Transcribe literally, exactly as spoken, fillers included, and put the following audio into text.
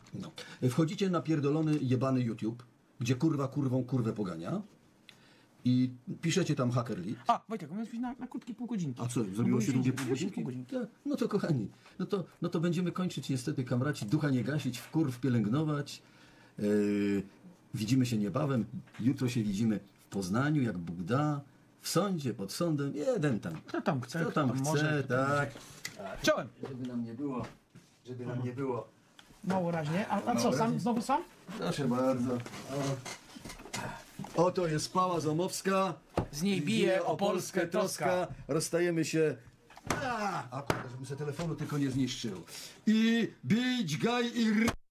No. Wchodzicie na pierdolony, jebany YouTube, gdzie kurwa kurwą kurwę pogania i piszecie tam Hackerlit. A, Wojtek, miałeś być na, na krótkie pół godzinki. A co, zrobiło się długie pół pół godzinki? godzinki. Tak, no to kochani, no to, no to będziemy kończyć niestety, kamraci, ducha nie gasić, w kurw pielęgnować. Yy, widzimy się niebawem, jutro się widzimy w Poznaniu, jak Bóg da, w sądzie, pod sądem, jeden tam. Kto tam chce, Kto tam kto chce, może, kto tam tak. Czołem! Żeby nam nie było, żeby nam nie było. Mało raźnie. A, a co, sam? Znowu sam? Proszę bardzo. O. Oto jest Pała Zomowska. Z niej bije o Polskę troska. Rozstajemy się. A, a kurde, żebym sobie telefonu tylko nie zniszczył. I bić gaj i r...